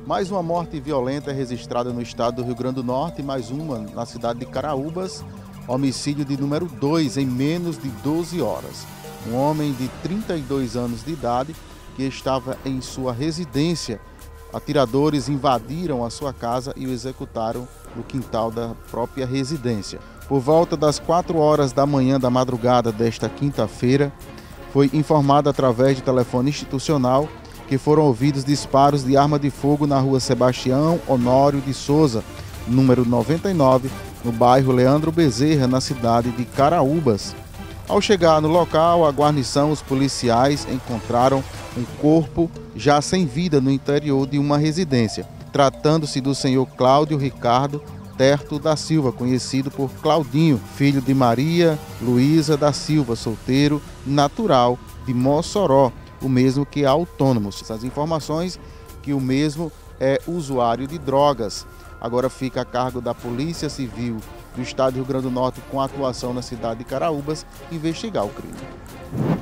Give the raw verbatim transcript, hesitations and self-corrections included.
Mais uma morte violenta é registrada no estado do Rio Grande do Norte, mais uma na cidade de Caraúbas, homicídio de número dois em menos de doze horas. Um homem de trinta e dois anos de idade que estava em sua residência. Atiradores invadiram a sua casa e o executaram no quintal da própria residência. Por volta das quatro horas da manhã da madrugada desta quinta-feira, foi informado através de telefone institucional que foram ouvidos disparos de arma de fogo na rua Sebastião Honório de Souza, número noventa e nove, no bairro Leandro Bezerra, na cidade de Caraúbas. Ao chegar no local, a guarnição, os policiais encontraram um corpo já sem vida no interior de uma residência, tratando-se do senhor Cláudio Ricardo Terto da Silva, conhecido por Claudinho, filho de Maria Luísa da Silva, solteiro, natural de Mossoró, o mesmo que é autônomo. Essas informações que o mesmo é usuário de drogas. Agora fica a cargo da Polícia Civil do Estado do Rio Grande do Norte, com atuação na cidade de Caraúbas, investigar o crime.